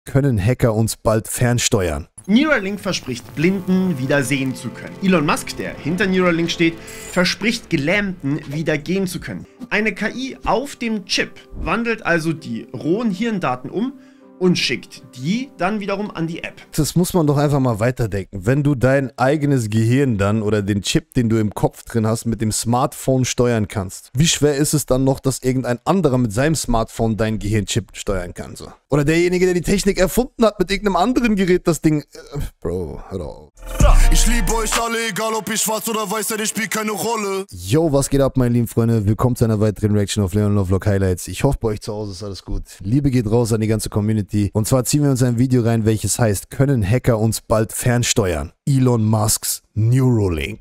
können Hacker uns bald fernsteuern? Neuralink verspricht Blinden wieder sehen zu können. Elon Musk, der hinter Neuralink steht, verspricht Gelähmten wieder gehen zu können. Eine KI auf dem Chip wandelt also die rohen Hirndaten um und schickt die dann wiederum an die App. Das muss man doch einfach mal weiterdenken. Wenn du dein eigenes Gehirn dann oder den Chip, den du im Kopf drin hast, mit dem Smartphone steuern kannst, wie schwer ist es dann noch, dass irgendein anderer mit seinem Smartphone dein Gehirnchip steuern kann? So? Oder derjenige, der die Technik erfunden hat, mit irgendeinem anderen Gerät das Ding... Bro, hör auf. Ich liebe euch alle, egal ob ich schwarz oder weiß, denn ich spiele keine Rolle. Yo, was geht ab, meine lieben Freunde? Willkommen zu einer weiteren Reaction auf Leon Lovelock Highlights. Ich hoffe, bei euch zu Hause ist alles gut. Liebe geht raus an die ganze Community. Und zwar ziehen wir uns ein Video rein, welches heißt, können Hacker uns bald fernsteuern? Elon Musks Neuralink.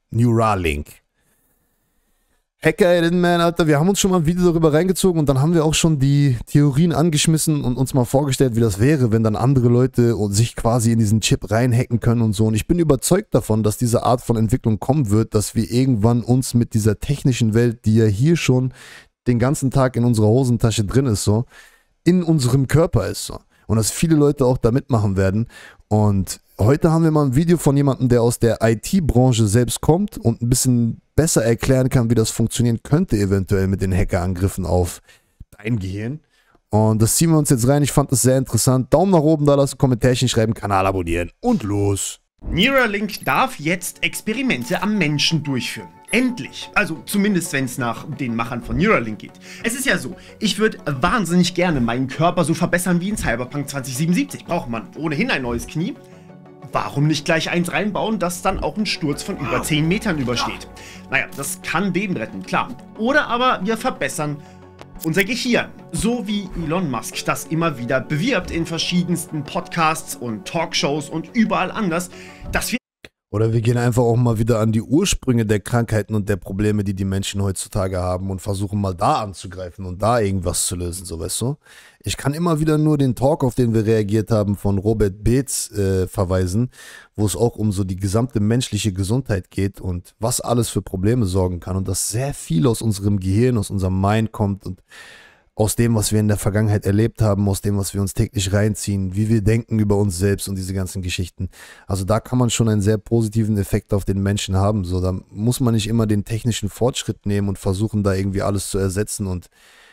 Hacker, man, Alter, wir haben uns schon mal ein Video darüber reingezogen und dann haben wir auch schon die Theorien angeschmissen und uns mal vorgestellt, wie das wäre, wenn dann andere Leute sich quasi in diesen Chip reinhacken können und so. Und ich bin überzeugt davon, dass diese Art von Entwicklung kommen wird, dass wir irgendwann uns mit dieser technischen Welt, die ja hier schon den ganzen Tag in unserer Hosentasche drin ist, so, in unserem Körper ist, so. Und dass viele Leute auch da mitmachen werden. Und heute haben wir mal ein Video von jemandem, der aus der IT-Branche selbst kommt und ein bisschen besser erklären kann, wie das funktionieren könnte eventuell mit den Hackerangriffen auf dein Gehirn. Und das ziehen wir uns jetzt rein. Ich fand das sehr interessant. Daumen nach oben da lassen, Kommentärchen schreiben, Kanal abonnieren und los. Neuralink darf jetzt Experimente am Menschen durchführen. Endlich. Also zumindest, wenn es nach den Machern von Neuralink geht. Es ist ja so, ich würde wahnsinnig gerne meinen Körper so verbessern wie in Cyberpunk 2077. Braucht man ohnehin ein neues Knie. Warum nicht gleich eins reinbauen, das dann auch einen Sturz von über 10 Metern übersteht? Naja, das kann Leben retten, klar. Oder aber wir verbessern unser Gehirn. So wie Elon Musk das immer wieder bewirbt in verschiedensten Podcasts und Talkshows und überall anders, dass wir... Oder wir gehen einfach auch mal wieder an die Ursprünge der Krankheiten und der Probleme, die die Menschen heutzutage haben und versuchen mal da anzugreifen und da irgendwas zu lösen, so, weißt du? Ich kann immer wieder nur den Talk, auf den wir reagiert haben, von Robert Beetz verweisen, wo es auch um so die gesamte menschliche Gesundheit geht und was alles für Probleme sorgen kann und dass sehr viel aus unserem Gehirn, aus unserem Mind kommt und aus dem, was wir in der Vergangenheit erlebt haben, aus dem, was wir uns täglich reinziehen, wie wir denken über uns selbst und diese ganzen Geschichten. Also da kann man schon einen sehr positiven Effekt auf den Menschen haben. So, da muss man nicht immer den technischen Fortschritt nehmen und versuchen, da irgendwie alles zu ersetzen und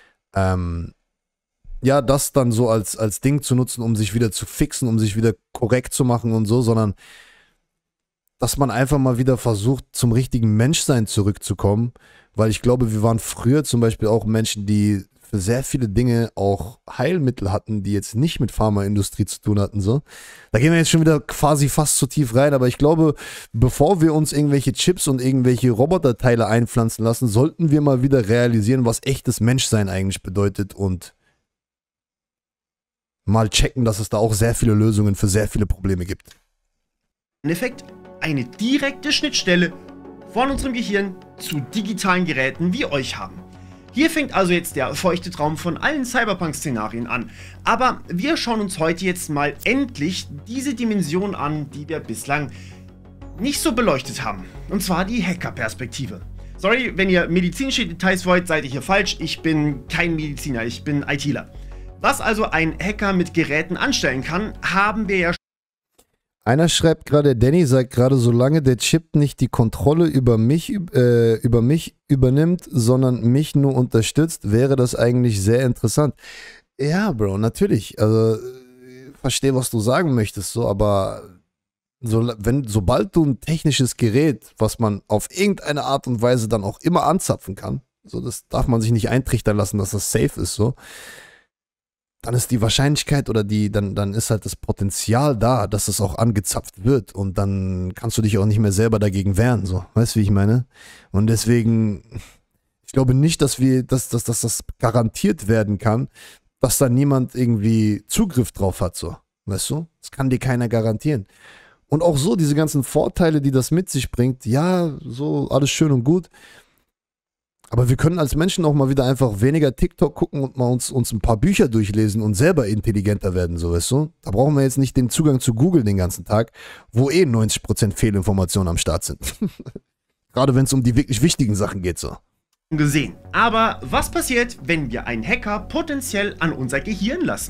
ja, das dann so als Ding zu nutzen, um sich wieder zu fixen, um sich wieder korrekt zu machen und so, sondern dass man einfach mal wieder versucht, zum richtigen Menschsein zurückzukommen, weil ich glaube, wir waren früher zum Beispiel auch Menschen, die für sehr viele Dinge auch Heilmittel hatten, die jetzt nicht mit Pharmaindustrie zu tun hatten. So. Da gehen wir jetzt schon wieder quasi fast zu tief rein, aber ich glaube, bevor wir uns irgendwelche Chips und irgendwelche Roboterteile einpflanzen lassen, sollten wir mal wieder realisieren, was echtes Menschsein eigentlich bedeutet und mal checken, dass es da auch sehr viele Lösungen für sehr viele Probleme gibt. Im Endeffekt eine direkte Schnittstelle von unserem Gehirn zu digitalen Geräten wie euch haben. Hier fängt also jetzt der feuchte Traum von allen Cyberpunk-Szenarien an. Aber wir schauen uns heute jetzt mal endlich diese Dimension an, die wir bislang nicht so beleuchtet haben. Und zwar die Hacker-Perspektive. Sorry, wenn ihr medizinische Details wollt, seid ihr hier falsch. Ich bin kein Mediziner, ich bin ITler. Was also ein Hacker mit Geräten anstellen kann, haben wir ja schon. Einer schreibt gerade, Danny sagt gerade, solange der Chip nicht die Kontrolle über mich übernimmt, sondern mich nur unterstützt, wäre das eigentlich sehr interessant. Ja, Bro, natürlich. Also, ich verstehe, was du sagen möchtest, so, aber sobald du ein technisches Gerät, was man auf irgendeine Art und Weise dann auch immer anzapfen kann, so, das darf man sich nicht eintrichtern lassen, dass das safe ist, so, dann ist die Wahrscheinlichkeit oder dann ist halt das Potenzial da, dass es auch angezapft wird und dann kannst du dich auch nicht mehr selber dagegen wehren, so. Weißt du, wie ich meine? Und deswegen, ich glaube nicht, dass das garantiert werden kann, dass da niemand irgendwie Zugriff drauf hat, so. Weißt du? Das kann dir keiner garantieren. Und auch so, diese ganzen Vorteile, die das mit sich bringt, ja, so alles schön und gut. Aber wir können als Menschen auch mal wieder einfach weniger TikTok gucken und mal uns ein paar Bücher durchlesen und selber intelligenter werden, so, weißt du? Da brauchen wir jetzt nicht den Zugang zu Google den ganzen Tag, wo 90% Fehlinformationen am Start sind. Gerade wenn es um die wirklich wichtigen Sachen geht, so. Gesehen. Aber was passiert, wenn wir einen Hacker potenziell an unser Gehirn lassen?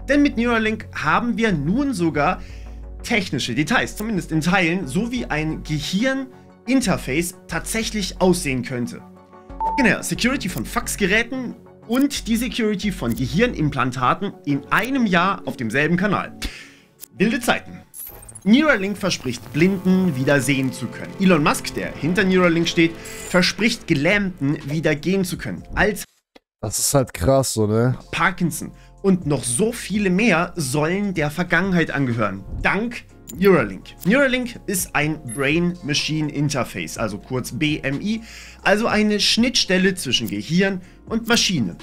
Denn mit Neuralink haben wir nun sogar technische Details, zumindest in Teilen, so wie ein Gehirninterface tatsächlich aussehen könnte. Genau, Security von Faxgeräten und die Security von Gehirnimplantaten in einem Jahr auf demselben Kanal. Wilde Zeiten. Neuralink verspricht Blinden wieder sehen zu können. Elon Musk, der hinter Neuralink steht, verspricht Gelähmten wieder gehen zu können. Als Das ist halt krass, so, ne? Parkinson und noch so viele mehr sollen der Vergangenheit angehören. Dank Neuralink. Neuralink ist ein Brain-Machine Interface, also kurz BMI, also eine Schnittstelle zwischen Gehirn und Maschine.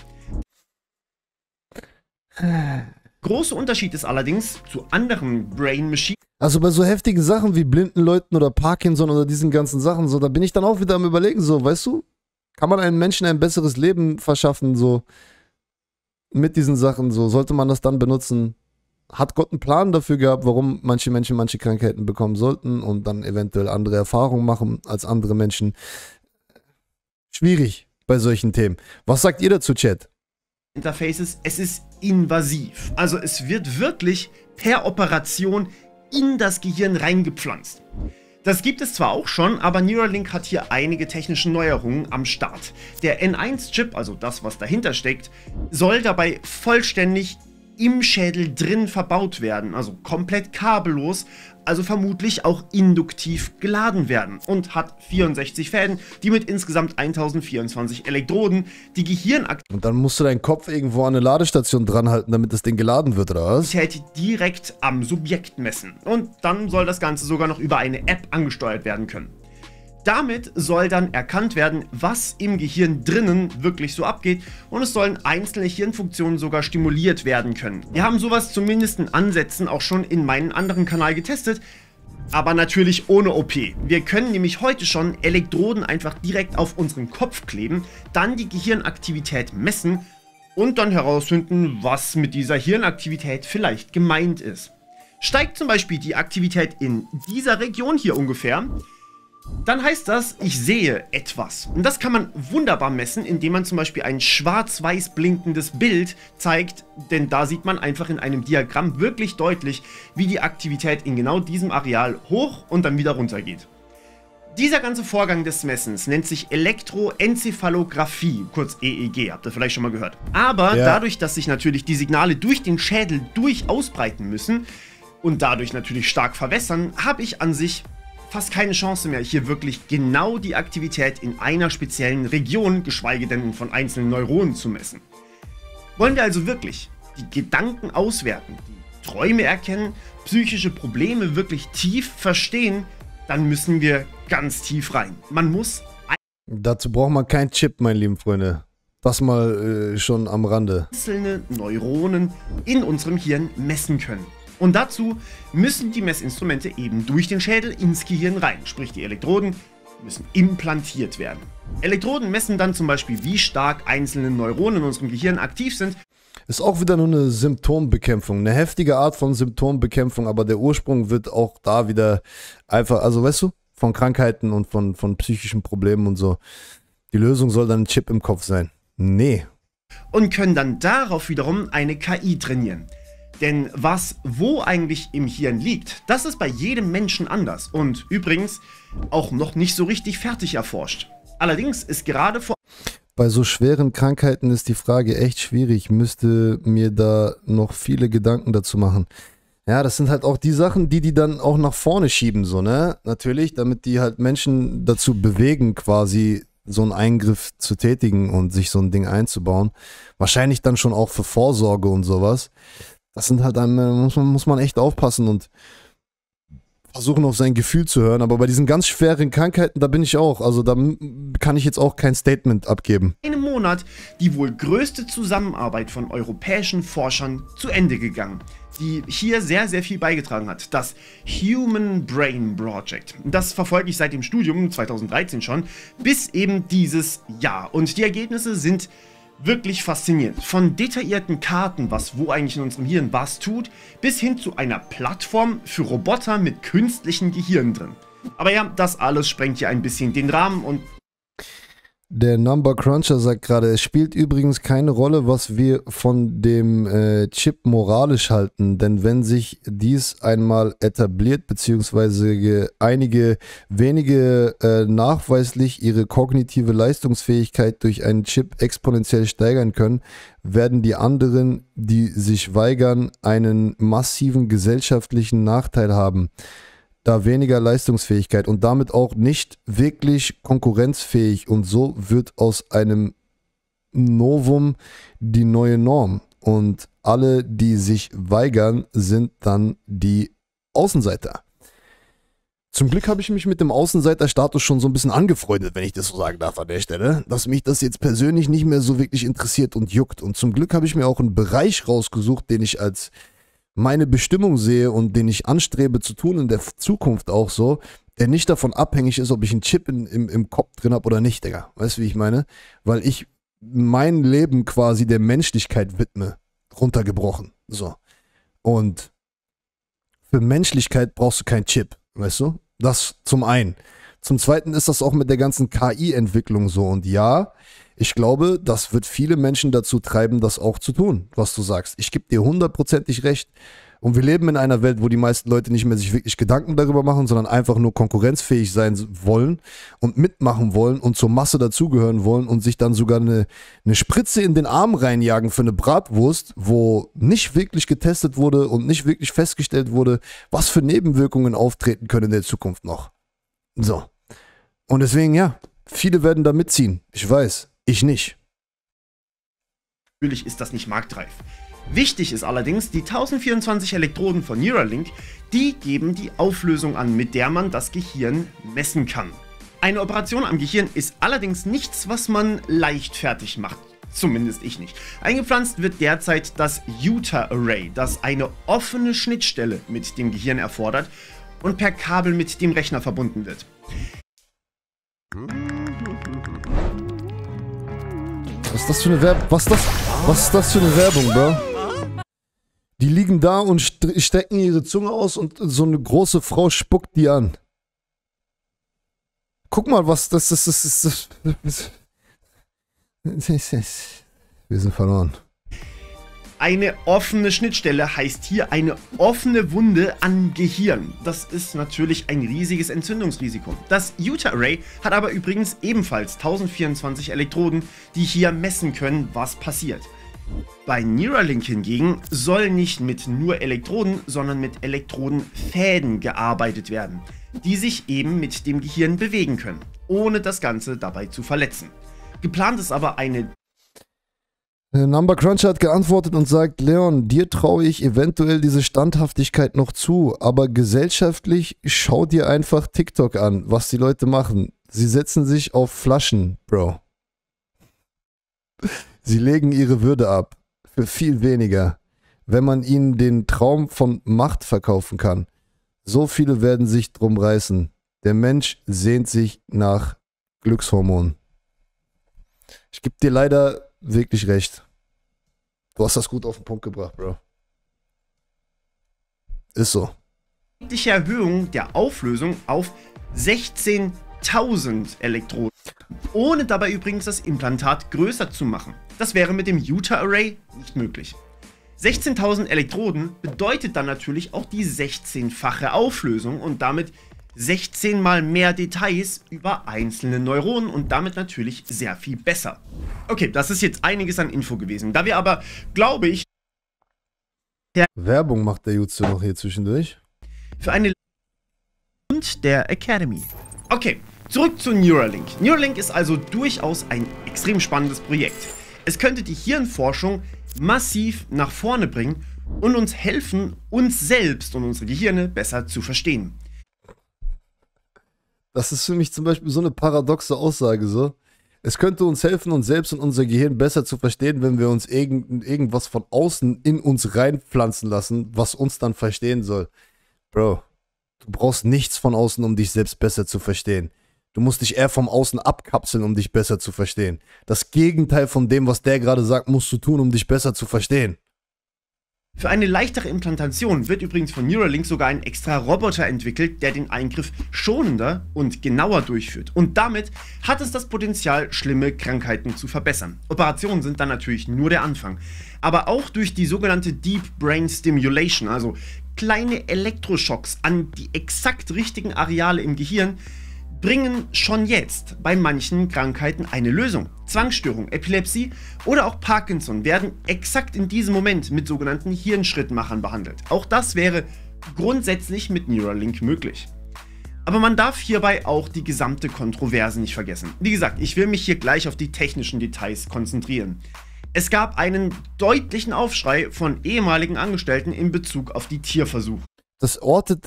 Großer Unterschied ist allerdings zu anderen Brain-Machine. Also bei so heftigen Sachen wie blinden Leuten oder Parkinson oder diesen ganzen Sachen, so, da bin ich dann auch wieder am Überlegen, so, weißt du, kann man einem Menschen ein besseres Leben verschaffen, so, mit diesen Sachen, so, sollte man das dann benutzen? Hat Gott einen Plan dafür gehabt, warum manche Menschen manche Krankheiten bekommen sollten und dann eventuell andere Erfahrungen machen als andere Menschen? Schwierig bei solchen Themen. Was sagt ihr dazu, Chat? Interfaces, es ist invasiv. Also es wird wirklich per Operation in das Gehirn reingepflanzt. Das gibt es zwar auch schon, aber Neuralink hat hier einige technische Neuerungen am Start. Der N1-Chip, also das, was dahinter steckt, soll dabei vollständig im Schädel drin verbaut werden, also komplett kabellos, also vermutlich auch induktiv geladen werden und hat 64 Fäden, die mit insgesamt 1024 Elektroden die Gehirnaktivität Und dann musst du deinen Kopf irgendwo an eine Ladestation dranhalten, damit das Ding geladen wird, oder was? direkt am Subjekt messen. Und dann soll das Ganze sogar noch über eine App angesteuert werden können. Damit soll dann erkannt werden, was im Gehirn drinnen wirklich so abgeht und es sollen einzelne Hirnfunktionen sogar stimuliert werden können. Wir haben sowas zumindest in Ansätzen auch schon in meinem anderen Kanal getestet, aber natürlich ohne OP. Wir können nämlich heute schon Elektroden einfach direkt auf unseren Kopf kleben, dann die Gehirnaktivität messen und dann herausfinden, was mit dieser Hirnaktivität vielleicht gemeint ist. Steigt zum Beispiel die Aktivität in dieser Region hier ungefähr, dann heißt das, ich sehe etwas. Und das kann man wunderbar messen, indem man zum Beispiel ein schwarz-weiß blinkendes Bild zeigt, denn da sieht man einfach in einem Diagramm wirklich deutlich, wie die Aktivität in genau diesem Areal hoch und dann wieder runter geht. Dieser ganze Vorgang des Messens nennt sich Elektroenzephalographie, kurz EEG, habt ihr vielleicht schon mal gehört. Aber dadurch, dass sich natürlich die Signale durch den Schädel ausbreiten müssen und dadurch natürlich stark verwässern, habe ich an sich fast keine Chance mehr, hier wirklich genau die Aktivität in einer speziellen Region, geschweige denn von einzelnen Neuronen zu messen. Wollen wir also wirklich die Gedanken auswerten, die Träume erkennen, psychische Probleme wirklich tief verstehen, dann müssen wir ganz tief rein. Man muss... Dazu braucht man keinen Chip, meine lieben Freunde. Das mal schon am Rande. Einzelne Neuronen in unserem Hirn messen können. Und dazu müssen die Messinstrumente eben durch den Schädel ins Gehirn rein, sprich die Elektroden müssen implantiert werden. Elektroden messen dann zum Beispiel, wie stark einzelne Neuronen in unserem Gehirn aktiv sind. Ist auch wieder nur eine Symptombekämpfung, eine heftige Art von Symptombekämpfung, aber der Ursprung wird auch da wieder einfach, also weißt du, von Krankheiten und von psychischen Problemen und so. Die Lösung soll dann ein Chip im Kopf sein. Nee. Und können dann darauf wiederum eine KI trainieren. Denn wo eigentlich im Hirn liegt, das ist bei jedem Menschen anders und übrigens auch noch nicht so richtig fertig erforscht. Allerdings ist gerade bei so schweren Krankheiten ist die Frage echt schwierig, müsste mir da noch viele Gedanken dazu machen. Ja, das sind halt auch die Sachen, die dann auch nach vorne schieben, so, ne? Natürlich, damit die halt Menschen dazu bewegen, quasi so einen Eingriff zu tätigen und sich so ein Ding einzubauen. Wahrscheinlich dann schon auch für Vorsorge und sowas. Das sind halt dann, muss man echt aufpassen und versuchen auf sein Gefühl zu hören. Aber bei diesen ganz schweren Krankheiten, da bin ich auch. Also da kann ich jetzt auch kein Statement abgeben. In einem Monat die wohl größte Zusammenarbeit von europäischen Forschern zu Ende gegangen, die hier sehr, sehr viel beigetragen hat. Das Human Brain Project. Das verfolge ich seit dem Studium 2013 schon, bis eben dieses Jahr. Und die Ergebnisse sind wirklich faszinierend. Von detaillierten Karten, was wo eigentlich in unserem Hirn was tut, bis hin zu einer Plattform für Roboter mit künstlichen Gehirn drin. Aber ja, das alles sprengt hier ein bisschen den Rahmen und... Der Number Cruncher sagt gerade, es spielt übrigens keine Rolle, was wir von dem Chip moralisch halten, denn wenn sich dies einmal etabliert, beziehungsweise einige wenige nachweislich ihre kognitive Leistungsfähigkeit durch einen Chip exponentiell steigern können, werden die anderen, die sich weigern, einen massiven gesellschaftlichen Nachteil haben, da weniger Leistungsfähigkeit und damit auch nicht wirklich konkurrenzfähig, und so wird aus einem Novum die neue Norm und alle, die sich weigern, sind dann die Außenseiter. Zum Glück habe ich mich mit dem Außenseiterstatus schon so ein bisschen angefreundet, wenn ich das so sagen darf an der Stelle, dass mich das jetzt persönlich nicht mehr so wirklich interessiert und juckt, und zum Glück habe ich mir auch einen Bereich rausgesucht, den ich als meine Bestimmung sehe und den ich anstrebe zu tun in der Zukunft auch so, der nicht davon abhängig ist, ob ich einen Chip im Kopf drin habe oder nicht, Digga. Weißt du, wie ich meine? Weil ich mein Leben quasi der Menschlichkeit widme, runtergebrochen. So. Und für Menschlichkeit brauchst du keinen Chip, weißt du? Das zum einen. Zum zweiten ist das auch mit der ganzen KI-Entwicklung so. Und ja, ich glaube, das wird viele Menschen dazu treiben, das auch zu tun, was du sagst. Ich gebe dir 100%ig recht. Und wir leben in einer Welt, wo die meisten Leute nicht mehr sich wirklich Gedanken darüber machen, sondern einfach nur konkurrenzfähig sein wollen und mitmachen wollen und zur Masse dazugehören wollen und sich dann sogar eine Spritze in den Arm reinjagen für eine Bratwurst, wo nicht wirklich getestet wurde und nicht wirklich festgestellt wurde, was für Nebenwirkungen auftreten können in der Zukunft noch. So. Und deswegen, ja, viele werden da mitziehen. Ich weiß. Ich nicht. Natürlich ist das nicht marktreif. Wichtig ist allerdings, die 1024 Elektroden von Neuralink, die geben die Auflösung an, mit der man das Gehirn messen kann. Eine Operation am Gehirn ist allerdings nichts, was man leichtfertig macht. Zumindest ich nicht. Eingepflanzt wird derzeit das Utah Array, das eine offene Schnittstelle mit dem Gehirn erfordert und per Kabel mit dem Rechner verbunden wird. Was ist das für eine Werbung? Was ist das für eine Werbung, Bro? Die liegen da und stecken ihre Zunge aus und so eine große Frau spuckt die an. Guck mal, was das ist. Wir sind verloren. Eine offene Schnittstelle heißt hier eine offene Wunde am Gehirn. Das ist natürlich ein riesiges Entzündungsrisiko. Das Utah Array hat aber übrigens ebenfalls 1024 Elektroden, die hier messen können, was passiert. Bei Neuralink hingegen soll nicht mit nur Elektroden, sondern mit Elektrodenfäden gearbeitet werden, die sich eben mit dem Gehirn bewegen können, ohne das Ganze dabei zu verletzen. Geplant ist aber eine... Number Cruncher hat geantwortet und sagt, Leon, dir traue ich eventuell diese Standhaftigkeit noch zu, aber gesellschaftlich schau dir einfach TikTok an, was die Leute machen. Sie setzen sich auf Flaschen, Bro. Sie legen ihre Würde ab. Für viel weniger. Wenn man ihnen den Traum von Macht verkaufen kann. So viele werden sich drum reißen. Der Mensch sehnt sich nach Glückshormonen. Ich gebe dir leider wirklich recht. Du hast das gut auf den Punkt gebracht, Bro. Ist so. Die Erhöhung der Auflösung auf 16.000 Elektroden, ohne dabei übrigens das Implantat größer zu machen. Das wäre mit dem Utah Array nicht möglich. 16.000 Elektroden bedeutet dann natürlich auch die 16-fache Auflösung und damit 16 mal mehr Details über einzelne Neuronen und damit natürlich sehr viel besser. Okay, das ist jetzt einiges an Info gewesen. Da wir aber, glaube ich, Werbung macht der Jutze noch hier zwischendurch. Für eine und der Academy. Okay, zurück zu Neuralink. Neuralink ist also durchaus ein extrem spannendes Projekt. Es könnte die Hirnforschung massiv nach vorne bringen und uns helfen, uns selbst und unsere Gehirne besser zu verstehen. Das ist für mich zum Beispiel so eine paradoxe Aussage so. Es könnte uns helfen, uns selbst und unser Gehirn besser zu verstehen, wenn wir uns irgendwas von außen in uns reinpflanzen lassen, was uns dann verstehen soll. Bro, du brauchst nichts von außen, um dich selbst besser zu verstehen. Du musst dich eher vom Außen abkapseln, um dich besser zu verstehen. Das Gegenteil von dem, was der gerade sagt, musst du tun, um dich besser zu verstehen. Für eine leichtere Implantation wird übrigens von Neuralink sogar ein extra Roboter entwickelt, der den Eingriff schonender und genauer durchführt. Und damit hat es das Potenzial, schlimme Krankheiten zu verbessern. Operationen sind dann natürlich nur der Anfang. Aber auch durch die sogenannte Deep Brain Stimulation, also kleine Elektroschocks an die exakt richtigen Areale im Gehirn, bringen schon jetzt bei manchen Krankheiten eine Lösung. Zwangsstörung, Epilepsie oder auch Parkinson werden exakt in diesem Moment mit sogenannten Hirnschrittmachern behandelt. Auch das wäre grundsätzlich mit Neuralink möglich. Aber man darf hierbei auch die gesamte Kontroverse nicht vergessen. Wie gesagt, ich will mich hier gleich auf die technischen Details konzentrieren. Es gab einen deutlichen Aufschrei von ehemaligen Angestellten in Bezug auf die Tierversuche. Das ortet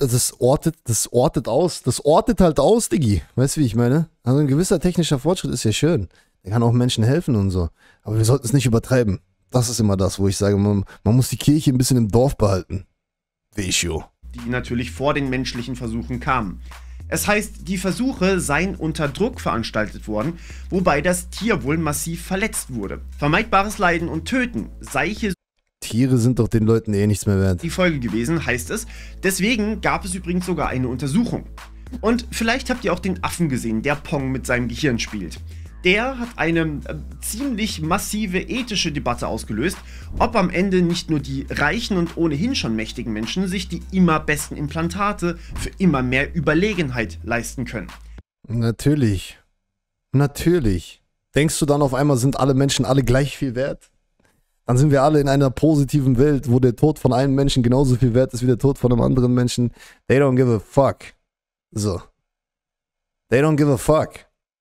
halt aus, Diggi. Weißt du, wie ich meine? Also ein gewisser technischer Fortschritt ist ja schön. Der kann auch Menschen helfen und so. Aber wir sollten es nicht übertreiben. Das ist immer das, wo ich sage, man muss die Kirche ein bisschen im Dorf behalten. Visio. Die natürlich vor den menschlichen Versuchen kamen. Es heißt, die Versuche seien unter Druck veranstaltet worden, wobei das Tier wohl massiv verletzt wurde. Vermeidbares Leiden und Töten sei hier Tiere sind doch den Leuten eh nichts mehr wert. die Folge gewesen, heißt es. Deswegen gab es übrigens sogar eine Untersuchung. Und vielleicht habt ihr auch den Affen gesehen, der Pong mit seinem Gehirn spielt. Der hat eine ziemlich massive ethische Debatte ausgelöst, ob am Ende nicht nur die reichen und ohnehin schon mächtigen Menschen sich die immer besten Implantate für immer mehr Überlegenheit leisten können. Natürlich. Natürlich. Denkst du dann auf einmal, sind alle Menschen alle gleich viel wert? Dann sind wir alle in einer positiven Welt, wo der Tod von einem Menschen genauso viel wert ist wie der Tod von einem anderen Menschen. They don't give a fuck. So. They don't give a fuck.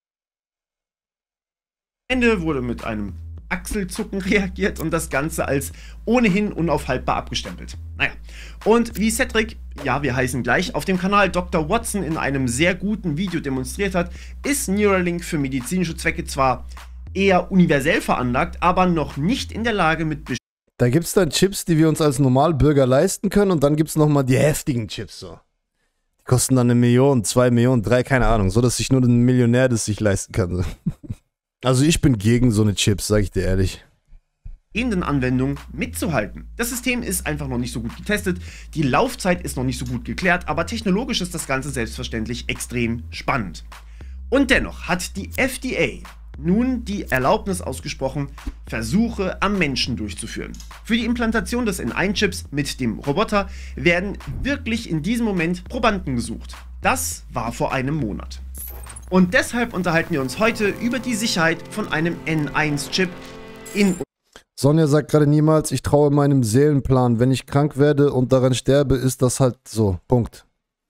Am Ende wurde mit einem Achselzucken reagiert und das Ganze als ohnehin unaufhaltbar abgestempelt. Naja, und wie Cedric, ja wir heißen gleich, auf dem Kanal Dr. Watson in einem sehr guten Video demonstriert hat, ist Neuralink für medizinische Zwecke zwar eher universell veranlagt, aber noch nicht in der Lage mit Da gibt es dann Chips, die wir uns als Normalbürger leisten können und dann gibt es nochmal die heftigen Chips so. Die kosten dann 1 Million, 2 Millionen, 3, keine Ahnung, so dass sich nur ein Millionär das sich leisten kann. So. Also ich bin gegen so eine Chips, sag ich dir ehrlich. in den Anwendungen mitzuhalten. Das System ist einfach noch nicht so gut getestet, die Laufzeit ist noch nicht so gut geklärt, aber technologisch ist das Ganze selbstverständlich extrem spannend. Und dennoch hat die FDA nun die Erlaubnis ausgesprochen, Versuche am Menschen durchzuführen. Für die Implantation des N1-Chips mit dem Roboter werden wirklich in diesem Moment Probanden gesucht. Das war vor einem Monat. Und deshalb unterhalten wir uns heute über die Sicherheit von einem N1-Chip in Sonja sagt gerade niemals, ich traue meinem Seelenplan. Wenn ich krank werde und daran sterbe, ist das halt so. Punkt.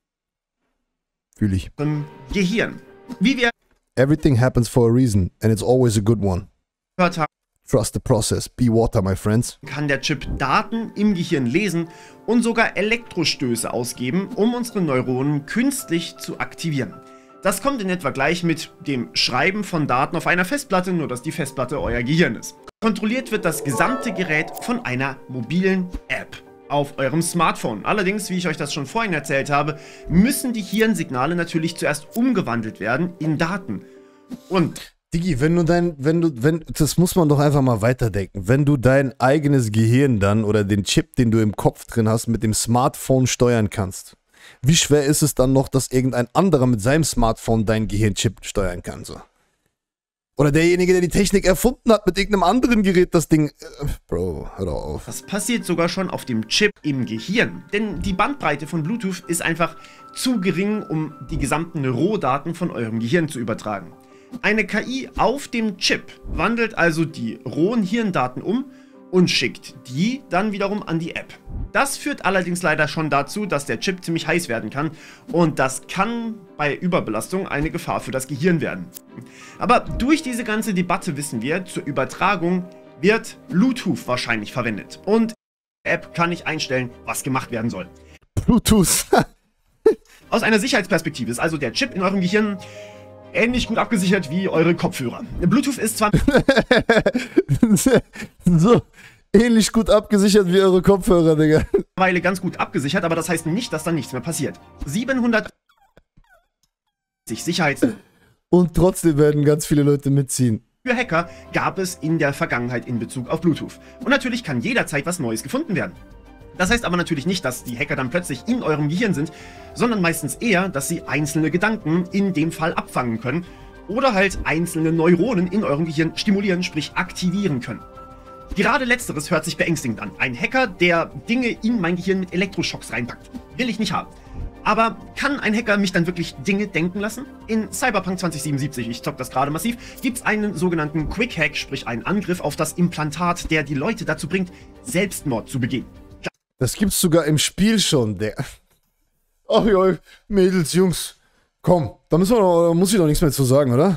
Fühle ich. unserem Gehirn. Wie wir Everything happens for a reason and it's always a good one. gehört haben, Trust the process. Be water, my friends. kann der Chip Daten im Gehirn lesen und sogar Elektrostöße ausgeben, um unsere Neuronen künstlich zu aktivieren. Das kommt in etwa gleich mit dem Schreiben von Daten auf einer Festplatte, nur dass die Festplatte euer Gehirn ist. Kontrolliert wird das gesamte Gerät von einer mobilen App auf eurem Smartphone. Allerdings, wie ich euch das schon vorhin erzählt habe, müssen die Hirnsignale natürlich zuerst umgewandelt werden in Daten. Und Digi, das muss man doch einfach mal weiterdenken. Wenn du dein eigenes Gehirn dann oder den Chip, den du im Kopf drin hast, mit dem Smartphone steuern kannst, wie schwer ist es dann noch, dass irgendein anderer mit seinem Smartphone dein Gehirnchip steuern kann, so? Oder derjenige, der die Technik erfunden hat, mit irgendeinem anderen Gerät das Ding... Bro, hör doch auf. das passiert sogar schon auf dem Chip im Gehirn. Denn die Bandbreite von Bluetooth ist einfach zu gering, um die gesamten Rohdaten von eurem Gehirn zu übertragen. Eine KI auf dem Chip wandelt also die rohen Hirndaten um und schickt die dann wiederum an die App. Das führt allerdings leider schon dazu, dass der Chip ziemlich heiß werden kann und das kann bei Überbelastung eine Gefahr für das Gehirn werden. Aber durch diese ganze Debatte wissen wir, zur Übertragung wird Bluetooth wahrscheinlich verwendet und die App kann nicht einstellen, was gemacht werden soll. Bluetooth. Aus einer Sicherheitsperspektive ist also der Chip in eurem Gehirn ähnlich gut abgesichert wie eure Kopfhörer. Bluetooth ist zwar So, ähnlich gut abgesichert wie eure Kopfhörer, Digga. mittlerweile ganz gut abgesichert, aber das heißt nicht, dass dann nichts mehr passiert. 700 Sicherheits Und trotzdem werden ganz viele Leute mitziehen. für Hacker gab es in der Vergangenheit in Bezug auf Bluetooth. Und natürlich kann jederzeit was Neues gefunden werden. Das heißt aber natürlich nicht, dass die Hacker dann plötzlich in eurem Gehirn sind, sondern meistens eher, dass sie einzelne Gedanken in dem Fall abfangen können oder halt einzelne Neuronen in eurem Gehirn stimulieren, sprich aktivieren können. Gerade letzteres hört sich beängstigend an. Ein Hacker, der Dinge in mein Gehirn mit Elektroschocks reinpackt, will ich nicht haben. Aber kann ein Hacker mich dann wirklich Dinge denken lassen? In Cyberpunk 2077, ich zock das gerade massiv, gibt es einen sogenannten Quick Hack, sprich einen Angriff auf das Implantat, der die Leute dazu bringt, Selbstmord zu begehen. Das gibt's sogar im Spiel schon, der. Ach ja, Mädels, Jungs. Komm, da muss ich doch nichts mehr zu sagen, oder?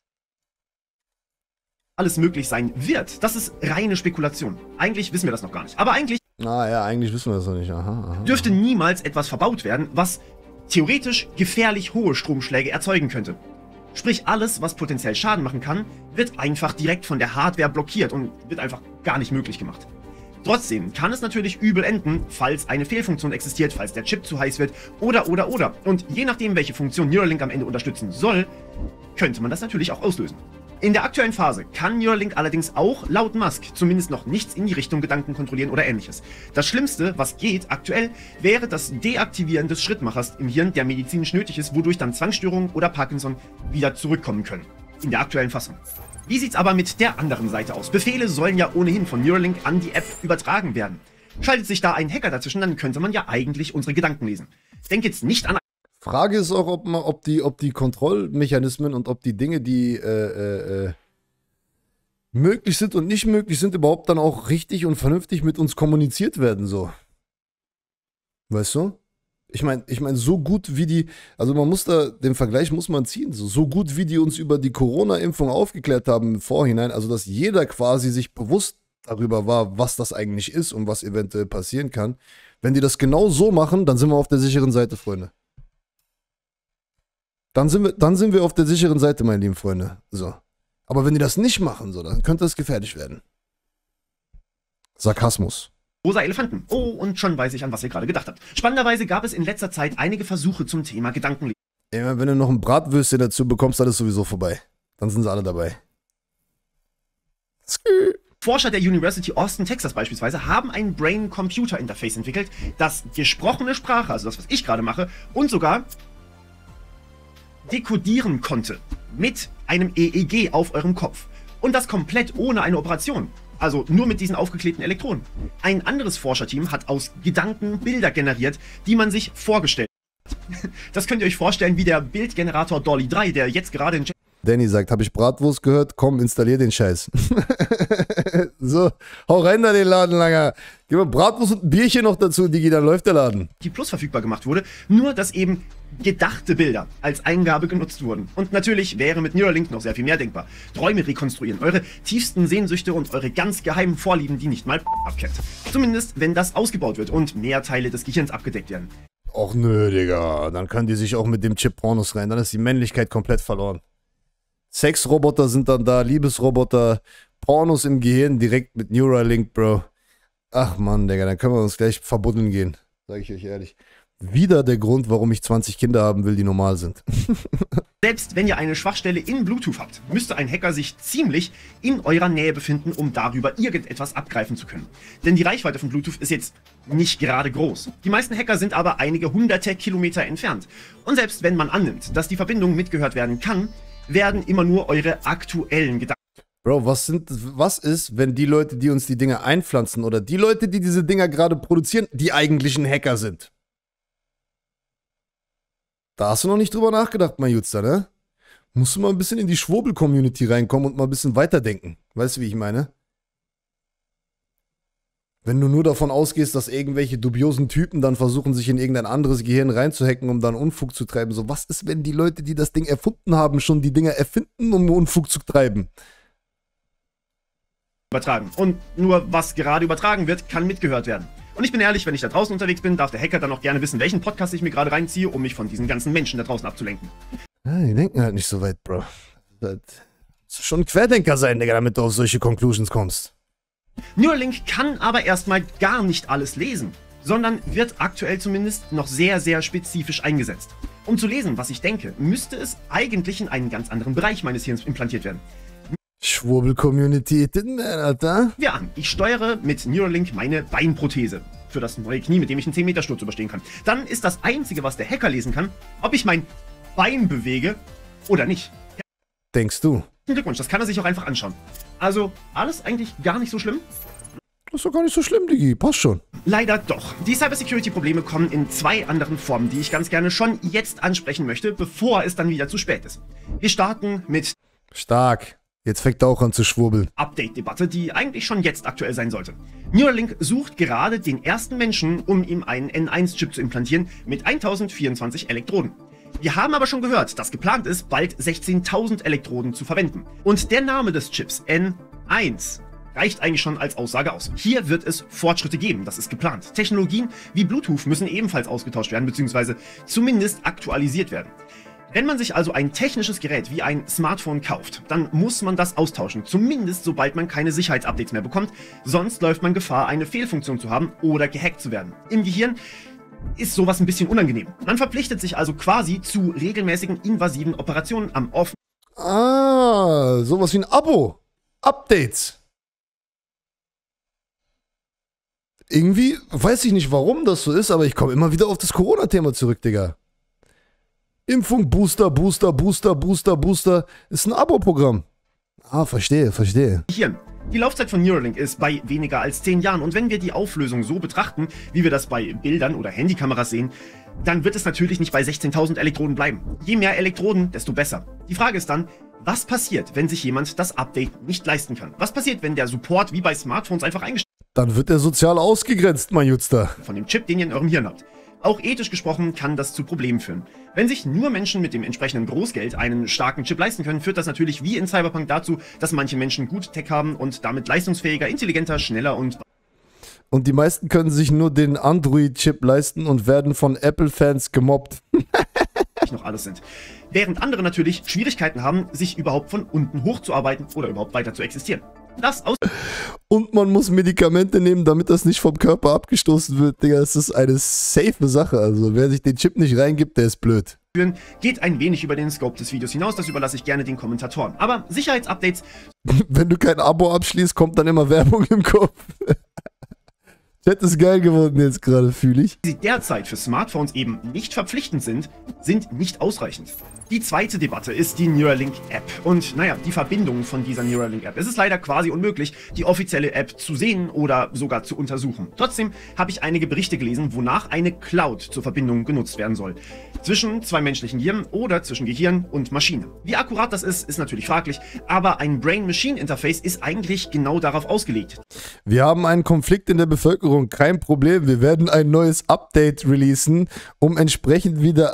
Alles möglich sein wird, das ist reine Spekulation. Eigentlich wissen wir das noch gar nicht. Aber eigentlich Ja, eigentlich wissen wir das noch nicht. Aha. dürfte niemals etwas verbaut werden, was theoretisch gefährlich hohe Stromschläge erzeugen könnte. Sprich, alles, was potenziell Schaden machen kann, wird einfach direkt von der Hardware blockiert und wird einfach gar nicht möglich gemacht. Trotzdem kann es natürlich übel enden, falls eine Fehlfunktion existiert, falls der Chip zu heiß wird oder. Und je nachdem, welche Funktion Neuralink am Ende unterstützen soll, könnte man das natürlich auch auslösen. In der aktuellen Phase kann Neuralink allerdings auch, laut Musk, zumindest noch nichts in die Richtung Gedanken kontrollieren oder ähnliches. Das Schlimmste, was geht aktuell, wäre das Deaktivieren des Schrittmachers im Hirn, der medizinisch nötig ist, wodurch dann Zwangsstörungen oder Parkinson wieder zurückkommen können. In der aktuellen Fassung. Wie sieht's aber mit der anderen Seite aus? Befehle sollen ja ohnehin von Neuralink an die App übertragen werden. Schaltet sich da ein Hacker dazwischen, dann könnte man ja eigentlich unsere Gedanken lesen. Denk jetzt nicht an... Frage ist auch, ob die Kontrollmechanismen und ob die Dinge, die möglich sind und nicht möglich sind, überhaupt dann auch richtig und vernünftig mit uns kommuniziert werden, so. Weißt du? Ich meine, so gut wie die, also man muss da, den Vergleich muss man ziehen, so gut wie die uns über die Corona-Impfung aufgeklärt haben im Vorhinein, also dass jeder quasi sich bewusst darüber war, was das eigentlich ist und was eventuell passieren kann. Wenn die das genau so machen, dann sind wir auf der sicheren Seite, Freunde. Dann sind wir auf der sicheren Seite, meine lieben Freunde. So. Aber wenn die das nicht machen, so, dann könnte es gefährlich werden. Sarkasmus. Rosa Elefanten. Oh, und schon weiß ich, an was ihr gerade gedacht habt. Spannenderweise gab es in letzter Zeit einige Versuche zum Thema Gedankenlesen. Ja, wenn du noch ein Bratwürstchen dazu bekommst, dann ist sowieso vorbei. Dann sind sie alle dabei. Forscher der University Austin, Texas beispielsweise, haben ein Brain-Computer-Interface entwickelt, das gesprochene Sprache, also das, was ich gerade mache, und sogar dekodieren konnte mit einem EEG auf eurem Kopf. Und das komplett ohne eine Operation. Also nur mit diesen aufgeklebten Elektronen. Ein anderes Forscherteam hat aus Gedanken Bilder generiert, die man sich vorgestellt hat. Das könnt ihr euch vorstellen wie der Bildgenerator Dolly 3, der jetzt gerade in... Danny sagt, habe ich Bratwurst gehört? Komm, installier den Scheiß. So, hau rein da den Laden, Langer. Gib mal Bratwurst und ein Bierchen noch dazu, Digi, dann läuft der Laden. Die Plus verfügbar gemacht wurde, nur dass eben gedachte Bilder als Eingabe genutzt wurden. Und natürlich wäre mit Neuralink noch sehr viel mehr denkbar. Träume rekonstruieren, eure tiefsten Sehnsüchte und eure ganz geheimen Vorlieben, die nicht mal abkennt. Zumindest, wenn das ausgebaut wird und mehr Teile des Gehirns abgedeckt werden. Och nö, Digga, dann können die sich auch mit dem Chip Pornos rein, dann ist die Männlichkeit komplett verloren. Sexroboter sind dann da, Liebesroboter, Pornos im Gehirn, direkt mit Neuralink, Bro. Ach Mann, Digga, dann können wir uns gleich verbuddeln gehen. Sag ich euch ehrlich. Wieder der Grund, warum ich 20 Kinder haben will, die normal sind. Selbst wenn ihr eine Schwachstelle in Bluetooth habt, müsste ein Hacker sich ziemlich in eurer Nähe befinden, um darüber irgendetwas abgreifen zu können. Denn die Reichweite von Bluetooth ist jetzt nicht gerade groß. Die meisten Hacker sind aber einige hunderte Kilometer entfernt. Und selbst wenn man annimmt, dass die Verbindung mitgehört werden kann, werden immer nur eure aktuellen Gedanken. Bro, was ist, wenn die Leute, die uns die Dinger einpflanzen oder die Leute, die diese Dinger gerade produzieren, die eigentlichen Hacker sind? Da hast du noch nicht drüber nachgedacht, mein Jutster, ne? Musst du mal ein bisschen in die Schwurbel-Community reinkommen und mal ein bisschen weiterdenken. Weißt du, wie ich meine? Wenn du nur davon ausgehst, dass irgendwelche dubiosen Typen dann versuchen, sich in irgendein anderes Gehirn reinzuhacken, um dann Unfug zu treiben. So, was ist, wenn die Leute, die das Ding erfunden haben, schon die Dinger erfinden, um Unfug zu treiben? Übertragen. Und nur was gerade übertragen wird, kann mitgehört werden. Und ich bin ehrlich, wenn ich da draußen unterwegs bin, darf der Hacker dann auch gerne wissen, welchen Podcast ich mir gerade reinziehe, um mich von diesen ganzen Menschen da draußen abzulenken. Ja, die denken halt nicht so weit, Bro. Das ist schon ein Querdenker sein, Digga, damit du auf solche Conclusions kommst. Neuralink kann aber erstmal gar nicht alles lesen, sondern wird aktuell zumindest noch sehr, sehr spezifisch eingesetzt. Um zu lesen, was ich denke, müsste es eigentlich in einen ganz anderen Bereich meines Hirns implantiert werden. Schwurbel-Community, Alter. Wir an. Ich steuere mit Neuralink meine Beinprothese. für das neue Knie, mit dem ich einen 10-Meter-Sturz überstehen kann. Dann ist das Einzige, was der Hacker lesen kann, ob ich mein Bein bewege oder nicht. Denkst du? Glückwunsch, das kann er sich auch einfach anschauen. Also, alles eigentlich gar nicht so schlimm? Das ist doch gar nicht so schlimm, Digi. Passt schon. Leider doch. Die Cybersecurity-Probleme kommen in 2 anderen Formen, die ich ganz gerne schon jetzt ansprechen möchte, bevor es dann wieder zu spät ist. Wir starten mit Stark. Jetzt fängt er auch an zu schwurbeln. Update-Debatte, die eigentlich schon jetzt aktuell sein sollte. Neuralink sucht gerade den ersten Menschen, um ihm einen N1-Chip zu implantieren mit 1024 Elektroden. Wir haben aber schon gehört, dass geplant ist, bald 16.000 Elektroden zu verwenden. Und der Name des Chips, N1, reicht eigentlich schon als Aussage aus. Hier wird es Fortschritte geben, das ist geplant. Technologien wie Bluetooth müssen ebenfalls ausgetauscht werden, beziehungsweise zumindest aktualisiert werden. Wenn man sich also ein technisches Gerät wie ein Smartphone kauft, dann muss man das austauschen, zumindest sobald man keine Sicherheitsupdates mehr bekommt, sonst läuft man Gefahr, eine Fehlfunktion zu haben oder gehackt zu werden. Im Gehirn ist sowas ein bisschen unangenehm. Man verpflichtet sich also quasi zu regelmäßigen invasiven Operationen am offenen. Ah, sowas wie ein Abo. Updates. Irgendwie weiß ich nicht, warum das so ist, aber ich komme immer wieder auf das Corona-Thema zurück, Digga. Impfung, Booster, Booster, Booster, Booster, Booster. Ist ein Abo-Programm. Ah, verstehe. Gehirn. Die Laufzeit von Neuralink ist bei weniger als 10 Jahren und wenn wir die Auflösung so betrachten, wie wir das bei Bildern oder Handykameras sehen, dann wird es natürlich nicht bei 16.000 Elektroden bleiben. Je mehr Elektroden, desto besser. Die Frage ist dann, was passiert, wenn sich jemand das Update nicht leisten kann? Was passiert, wenn der Support wie bei Smartphones einfach eingestellt Dann wird er sozial ausgegrenzt, mein Jutster. von dem Chip, den ihr in eurem Hirn habt? Auch ethisch gesprochen kann das zu Problemen führen. Wenn sich nur Menschen mit dem entsprechenden Großgeld einen starken Chip leisten können, führt das natürlich wie in Cyberpunk dazu, dass manche Menschen gut Tech haben und damit leistungsfähiger, intelligenter, schneller und Und die meisten können sich nur den Android-Chip leisten und werden von Apple-Fans gemobbt. noch alles sind. Während andere natürlich Schwierigkeiten haben, sich überhaupt von unten hochzuarbeiten oder überhaupt weiter zu existieren. Das aus Und man muss Medikamente nehmen, damit das nicht vom Körper abgestoßen wird, Digga. Das ist eine safe Sache. Also wer sich den Chip nicht reingibt, der ist blöd. geht ein wenig über den Scope des Videos hinaus, das überlasse ich gerne den Kommentatoren. Aber Sicherheitsupdates Wenn du kein Abo abschließt, kommt dann immer Werbung im Kopf. Chat ist geil geworden jetzt gerade, fühle ich. die derzeit für Smartphones eben nicht verpflichtend sind, sind nicht ausreichend. Die zweite Debatte ist die Neuralink-App. Und naja, die Verbindung von dieser Neuralink-App. Es ist leider quasi unmöglich, die offizielle App zu sehen oder sogar zu untersuchen. Trotzdem habe ich einige Berichte gelesen, wonach eine Cloud zur Verbindung genutzt werden soll. Zwischen 2 menschlichen Gehirnen oder zwischen Gehirn und Maschine. Wie akkurat das ist natürlich fraglich, aber ein Brain-Machine-Interface ist eigentlich genau darauf ausgelegt. Wir haben einen Konflikt in der Bevölkerung, kein Problem. Wir werden ein neues Update releasen, um entsprechend wieder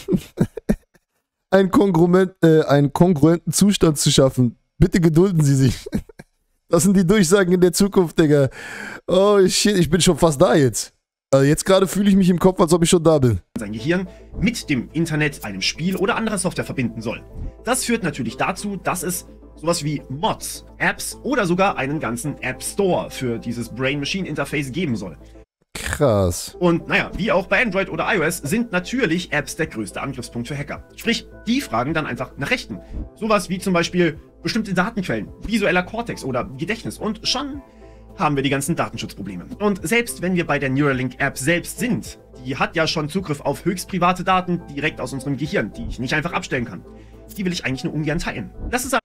einen kongruenten Zustand zu schaffen. Bitte gedulden Sie sich. Das sind die Durchsagen in der Zukunft, Digga. Oh shit, ich bin schon fast da jetzt. Also jetzt gerade fühle ich mich im Kopf, als ob ich schon da bin. Sein Gehirn mit dem Internet, einem Spiel oder anderer Software verbinden soll. Das führt natürlich dazu, dass es sowas wie Mods, Apps oder sogar einen ganzen App Store für dieses Brain-Machine-Interface geben soll. Krass. Und naja, wie auch bei Android oder iOS sind natürlich Apps der größte Angriffspunkt für Hacker. Sprich, die fragen dann einfach nach Rechten. Sowas wie zum Beispiel bestimmte Datenquellen, visueller Cortex oder Gedächtnis. Und schon haben wir die ganzen Datenschutzprobleme. Und selbst wenn wir bei der Neuralink-App selbst sind, die hat ja schon Zugriff auf höchst private Daten direkt aus unserem Gehirn, die ich nicht einfach abstellen kann. Die will ich eigentlich nur ungern teilen. Das ist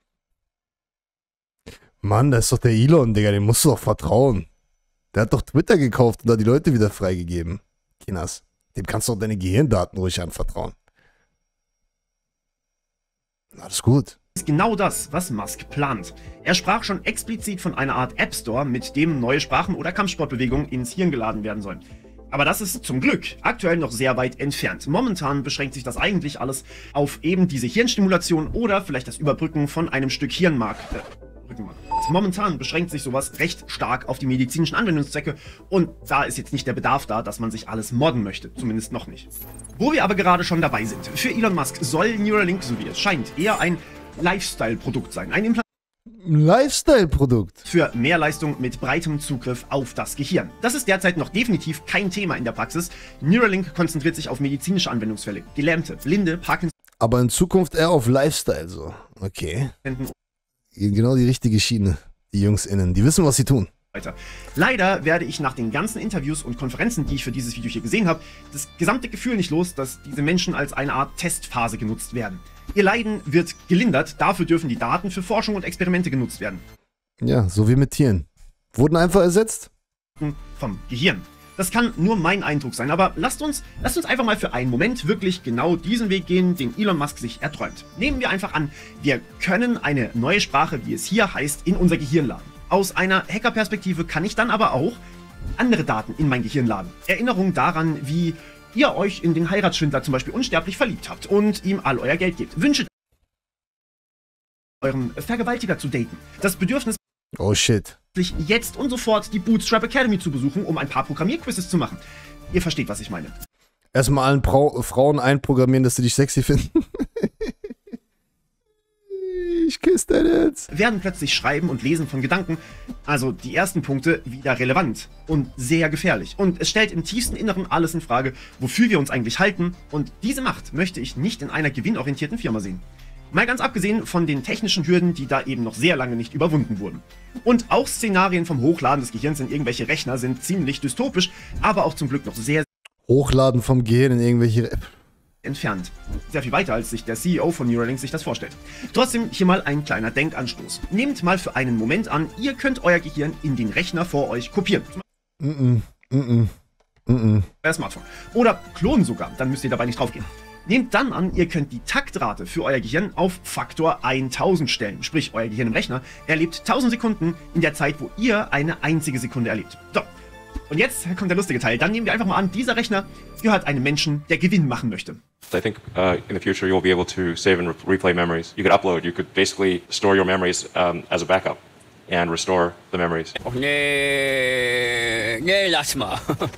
Mann, das ist doch der Elon, Digga, dem musst du doch vertrauen. Der hat doch Twitter gekauft und da die Leute wieder freigegeben. Kinas, dem kannst du doch deine Gehirndaten ruhig anvertrauen. Alles gut. ist genau das, was Musk plant. Er sprach schon explizit von einer Art App Store, mit dem neue Sprachen oder Kampfsportbewegungen ins Hirn geladen werden sollen. Aber das ist zum Glück aktuell noch sehr weit entfernt. Momentan beschränkt sich das eigentlich alles auf eben diese Hirnstimulation oder vielleicht das Überbrücken von einem Stück Hirnmark. Rückenmark. Momentan beschränkt sich sowas recht stark auf die medizinischen Anwendungszwecke und da ist jetzt nicht der Bedarf da, dass man sich alles modden möchte, zumindest noch nicht. Wo wir aber gerade schon dabei sind, für Elon Musk soll Neuralink, so wie es scheint, eher ein Lifestyle-Produkt sein, ein Lifestyle-Produkt. für mehr Leistung mit breitem Zugriff auf das Gehirn. Das ist derzeit noch definitiv kein Thema in der Praxis. Neuralink konzentriert sich auf medizinische Anwendungsfälle, Gelähmte, Blinde, Parkinson, Aber in Zukunft eher auf Lifestyle so. Okay. Genau die richtige Schiene. Die Jungs innen. Die wissen, was sie tun. weiter. Leider werde ich nach den ganzen Interviews und Konferenzen, die ich für dieses Video hier gesehen habe, das gesamte Gefühl nicht los, dass diese Menschen als eine Art Testphase genutzt werden. Ihr Leiden wird gelindert, dafür dürfen die Daten für Forschung und Experimente genutzt werden. Ja, so wie mit Tieren. Wurden einfach ersetzt? Vom Gehirn. Das kann nur mein Eindruck sein, aber lasst uns einfach mal für einen Moment wirklich genau diesen Weg gehen, den Elon Musk sich erträumt. Nehmen wir einfach an, wir können eine neue Sprache, wie es hier heißt, in unser Gehirn laden. Aus einer Hackerperspektive kann ich dann aber auch andere Daten in mein Gehirn laden. Erinnerungen daran, wie ihr euch in den Heiratsschwindler zum Beispiel unsterblich verliebt habt und ihm all euer Geld gebt. Wünsche eurem Vergewaltiger zu daten. Das Bedürfnis, Oh shit. jetzt und sofort die Bootstrap Academy zu besuchen, um ein paar Programmierquizzes zu machen. Ihr versteht, was ich meine. Erstmal allen Frauen einprogrammieren, dass sie dich sexy finden. Ich küsse dein Herz. Werden plötzlich Schreiben und Lesen von Gedanken, also die ersten Punkte, wieder relevant und sehr gefährlich. Und es stellt im tiefsten Inneren alles in Frage, wofür wir uns eigentlich halten. Und diese Macht möchte ich nicht in einer gewinnorientierten Firma sehen. Mal ganz abgesehen von den technischen Hürden, die da eben noch sehr lange nicht überwunden wurden. Und auch Szenarien vom Hochladen des Gehirns in irgendwelche Rechner sind ziemlich dystopisch, aber auch zum Glück noch sehr Hochladen vom Gehirn in irgendwelche... entfernt. Sehr viel weiter, als sich der CEO von Neuralink sich das vorstellt. Trotzdem hier mal ein kleiner Denkanstoß. Nehmt mal für einen Moment an, ihr könnt euer Gehirn in den Rechner vor euch kopieren. Euer Smartphone. Oder klonen sogar, dann müsst ihr dabei nicht draufgehen. Nehmt dann an, ihr könnt die Taktrate für euer Gehirn auf Faktor 1000 stellen. Sprich, euer Gehirn im Rechner erlebt 1000 Sekunden in der Zeit, wo ihr eine einzige Sekunde erlebt. So, und jetzt kommt der lustige Teil. Dann nehmen wir einfach mal an, dieser Rechner gehört einem Menschen, der Gewinn machen möchte. I think in the future you'll be able to save and replay memories. You could upload, you could basically store your memories as a backup and restore the memories. Och nee, lass mal.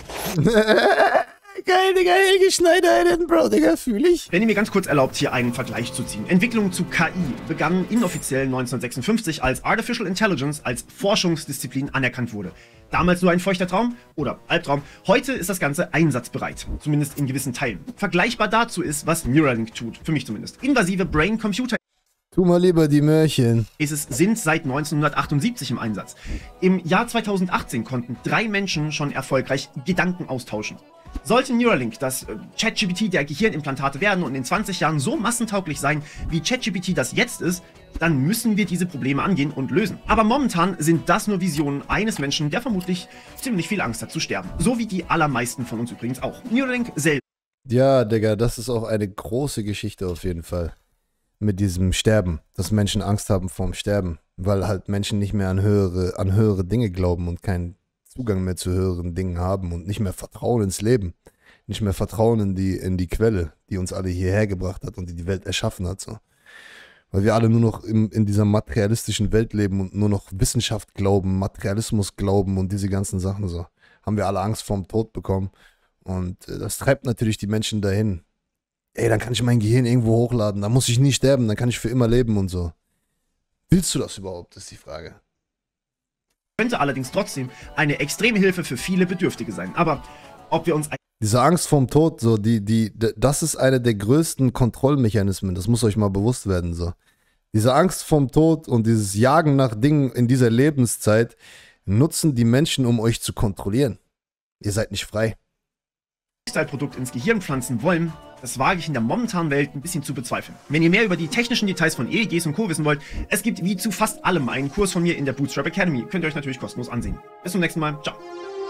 Geil, Digga, Helge Schneider, Bro, Digga, fühl ich. Wenn ihr mir ganz kurz erlaubt, hier einen Vergleich zu ziehen. Entwicklung zu KI begann inoffiziell 1956, als Artificial Intelligence als Forschungsdisziplin anerkannt wurde. Damals nur ein feuchter Traum oder Albtraum. Heute ist das Ganze einsatzbereit, zumindest in gewissen Teilen. Vergleichbar dazu ist, was Neuralink tut, für mich zumindest. Invasive Brain-Computer Tu mal lieber die Möhrchen. sind seit 1978 im Einsatz. Im Jahr 2018 konnten 3 Menschen schon erfolgreich Gedanken austauschen. Sollte Neuralink das ChatGPT der Gehirnimplantate werden und in 20 Jahren so massentauglich sein, wie ChatGPT das jetzt ist, dann müssen wir diese Probleme angehen und lösen. Aber momentan sind das nur Visionen eines Menschen, der vermutlich ziemlich viel Angst hat zu sterben. So wie die allermeisten von uns übrigens auch. Neuralink selbst. Ja, Digga, das ist auch eine große Geschichte auf jeden Fall. Mit diesem Sterben, dass Menschen Angst haben vorm Sterben, weil halt Menschen nicht mehr an höhere Dinge glauben und keinen Zugang mehr zu höheren Dingen haben und nicht mehr Vertrauen ins Leben, nicht mehr Vertrauen in die Quelle, die uns alle hierher gebracht hat und die Welt erschaffen hat. So. Weil wir alle nur noch in dieser materialistischen Welt leben und nur noch Wissenschaft glauben, Materialismus glauben und diese ganzen Sachen so. Haben wir alle Angst vorm Tod bekommen und das treibt natürlich die Menschen dahin. Ey, dann kann ich mein Gehirn irgendwo hochladen, dann muss ich nie sterben, dann kann ich für immer leben und so. Willst du das überhaupt, ist die Frage. Könnte allerdings trotzdem eine extreme Hilfe für viele Bedürftige sein. Aber ob wir uns... Diese Angst vorm Tod, so, das ist einer der größten Kontrollmechanismen, das muss euch mal bewusst werden, so. Diese Angst vorm Tod und dieses Jagen nach Dingen in dieser Lebenszeit nutzen die Menschen, um euch zu kontrollieren. Ihr seid nicht frei. Lifestyle-Produkt ins Gehirn pflanzen wollen, das wage ich in der momentanen Welt ein bisschen zu bezweifeln. Wenn ihr mehr über die technischen Details von EEGs und Co. wissen wollt, es gibt wie zu fast allem einen Kurs von mir in der Bootstrap Academy. Könnt ihr euch natürlich kostenlos ansehen. Bis zum nächsten Mal. Ciao.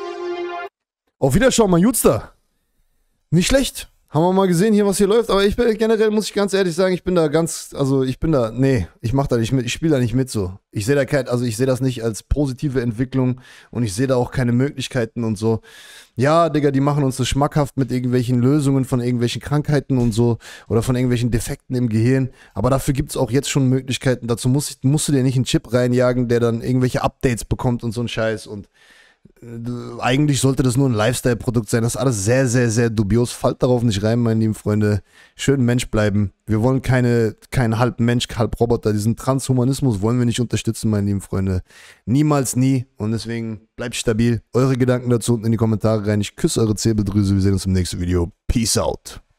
Auf Wiederschauen, mein Jutster. Nicht schlecht. Haben wir mal gesehen hier, was hier läuft. Aber ich bin generell, muss ich ganz ehrlich sagen, ich mache da nicht mit, ich spiele da nicht mit so. Ich sehe das nicht als positive Entwicklung und ich sehe da auch keine Möglichkeiten und so. Ja, Digga, die machen uns das schmackhaft mit irgendwelchen Lösungen von irgendwelchen Krankheiten und so oder von irgendwelchen Defekten im Gehirn. Aber dafür gibt es auch jetzt schon Möglichkeiten. Dazu musst du dir nicht einen Chip reinjagen, der dann irgendwelche Updates bekommt und so ein Scheiß. Und eigentlich sollte das nur ein Lifestyle-Produkt sein. Das ist alles sehr, sehr, sehr dubios. Fallt darauf nicht rein, meine lieben Freunde. Schön Mensch bleiben. Wir wollen kein halb Mensch, halb Roboter. Diesen Transhumanismus wollen wir nicht unterstützen, meine lieben Freunde. Niemals, nie. Und deswegen bleibt stabil. Eure Gedanken dazu unten in die Kommentare rein. Ich küsse eure Zirbeldrüse. Wir sehen uns im nächsten Video. Peace out.